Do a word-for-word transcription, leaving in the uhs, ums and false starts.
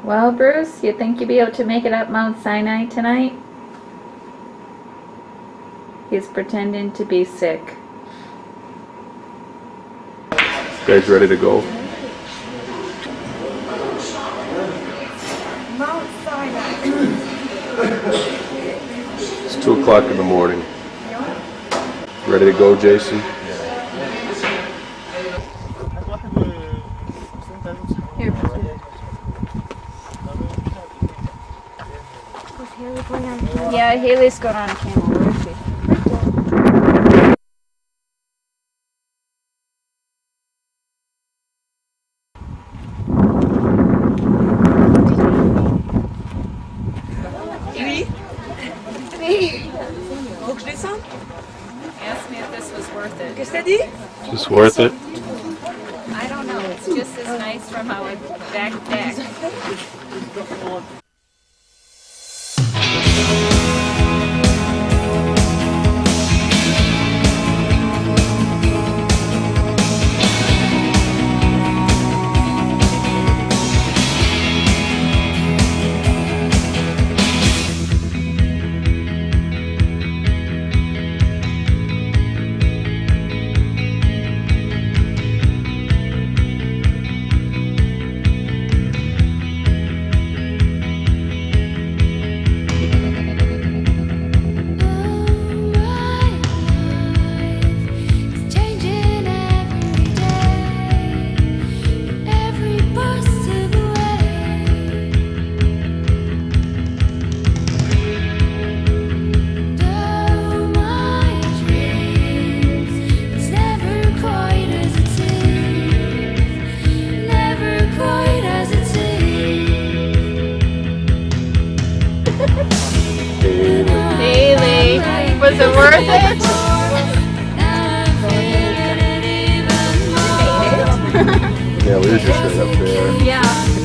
Well, Bruce, you think you'll be able to make it up Mount Sinai tonight? He's pretending to be sick. You guys ready to go? Mount Sinai. It's two o'clock in the morning. Ready to go, Jason? Here. Was Haley going on camera? Yeah, Haley's going on camera. Where is she? Ask me if this was worth it. Qu'est-ce que t'as dit? Just worth it? I don't know. It's just as nice from how it back back. Haley, was it worth it? Yeah, we were just right up there. Yeah.